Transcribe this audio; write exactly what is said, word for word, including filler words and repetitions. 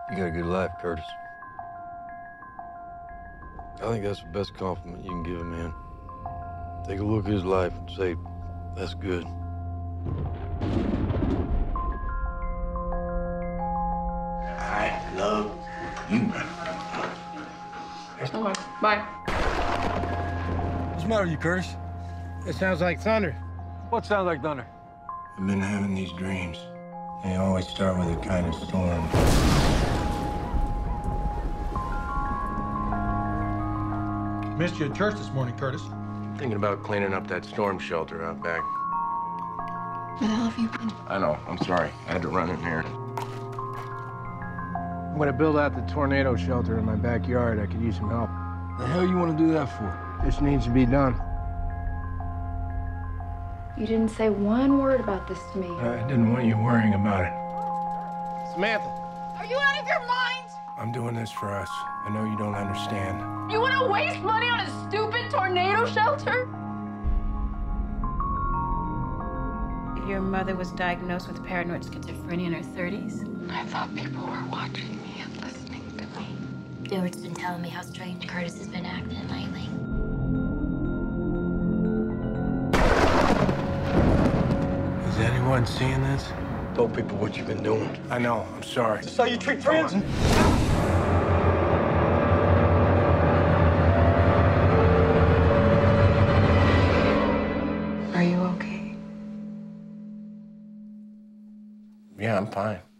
You got a good life, Curtis. I think that's the best compliment you can give a man. Take a look at his life and say, that's good. I love you. Okay, bye. What's the matter with you, Curtis? It sounds like thunder. What sounds like thunder? I've been having these dreams. They always start with a kind of storm. Missed you at church this morning, Curtis. Thinking about cleaning up that storm shelter out back. Where the hell have you been? I know, I'm sorry. I had to run in here. I'm gonna build out the tornado shelter in my backyard. I could use some help. The hell you want to do that for? This needs to be done. You didn't say one word about this to me. I didn't want you worrying about it. Samantha. Are you out of your mind? I'm doing this for us. I know you don't understand. You want to waste money on a stupid tornado shelter? Your mother was diagnosed with paranoid schizophrenia in her thirties. I thought people were watching me and listening to me. Stewart's been telling me how strange Curtis has been acting lately. Is anyone seeing this? Tell people what you've been doing. I know, I'm sorry. That's how you treat friends? Are you okay? Yeah, I'm fine.